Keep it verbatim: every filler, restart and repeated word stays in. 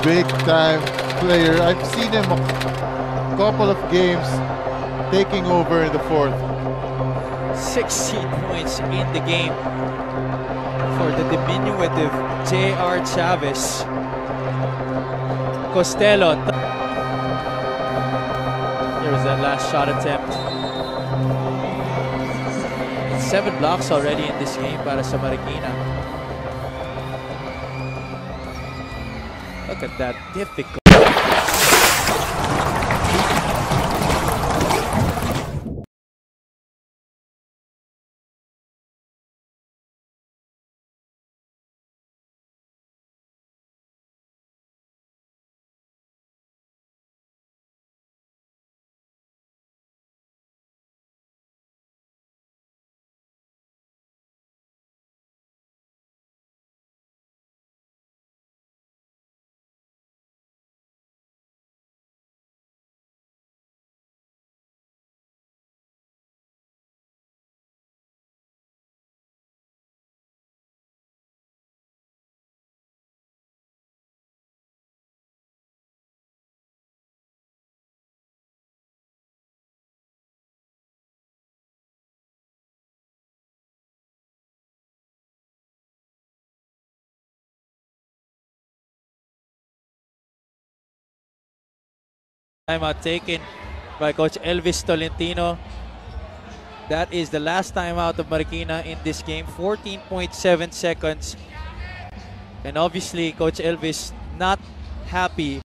big time player. I've seen him a couple of games taking over in the fourth. sixteen points in the game for the diminutive J R Chavez. Costello. Here was that last shot attempt. Seven blocks already in this game para sa Marikina. Look at that difficult. Timeout taken by Coach Elvis Tolentino. That is the last timeout of Marikina in this game. fourteen point seven seconds. And obviously, Coach Elvis not happy